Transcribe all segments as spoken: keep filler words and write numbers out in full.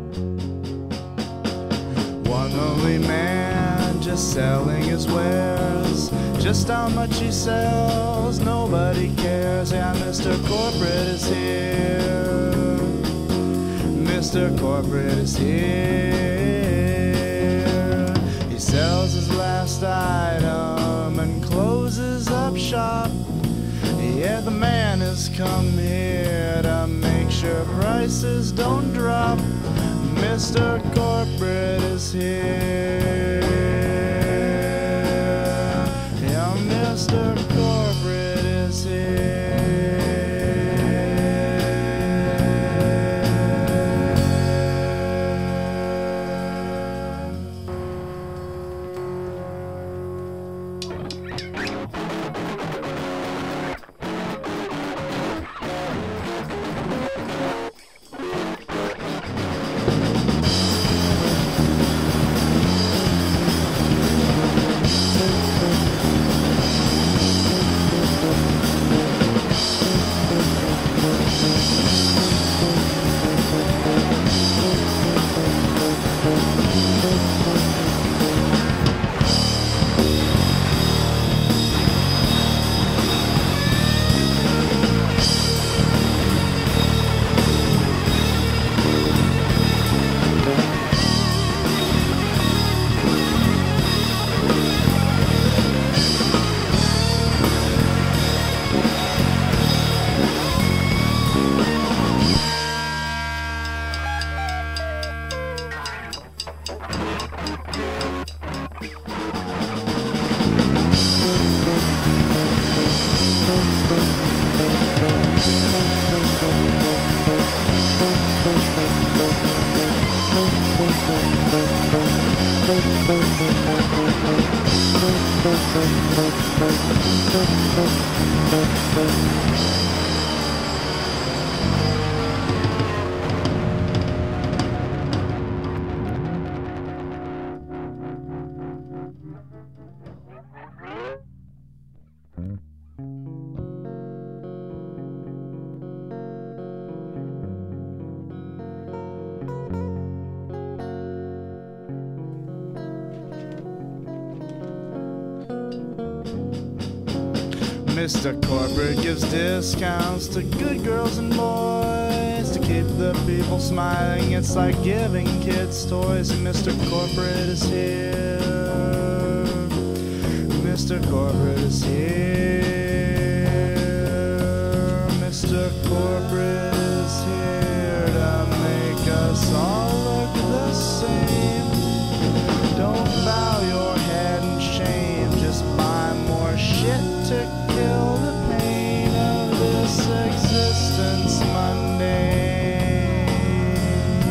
One lonely man just selling his wares. Just how much he sells, nobody cares. Yeah, Mister Corporate is here. Mister Corporate is here. He sells his last item and closes up shop. Yeah, the man has come here to make sure prices don't drop. Mister Corporate is here. Yeah, Mister Corporate is here. Mister Corporate gives discounts to good girls and boys to keep the people smiling. It's like giving kids toys. And Mister Corporate is here. Mister Corporate is here. Mister Corporate is here to make us all look the same. Don't bow your head in shame. Just buy more shit to kill the pain of this existence mundane.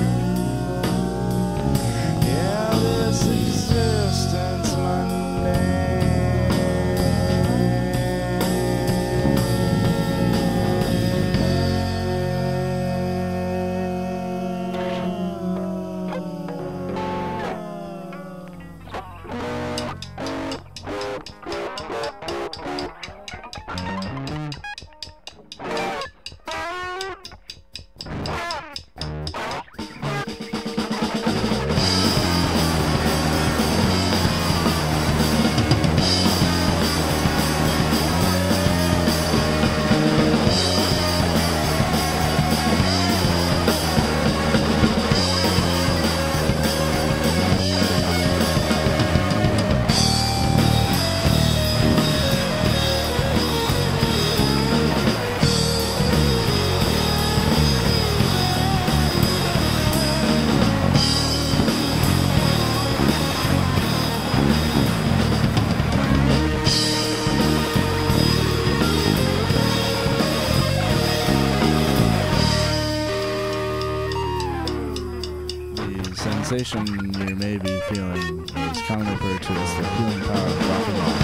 Yeah, this existence mundane. Sensation you may be feeling is commonly referred to as the healing power of rock and roll.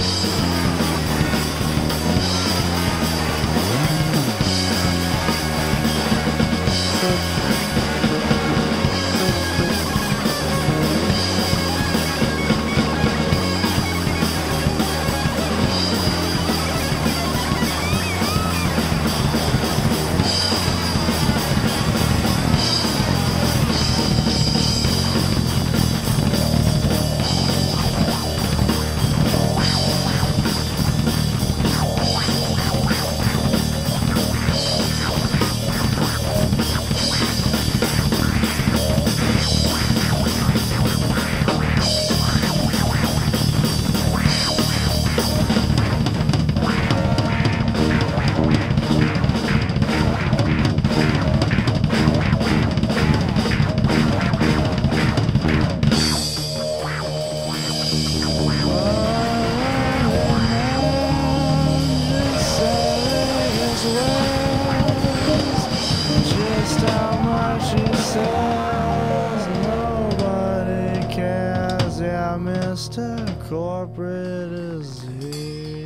Ah, Mister Corporate is here.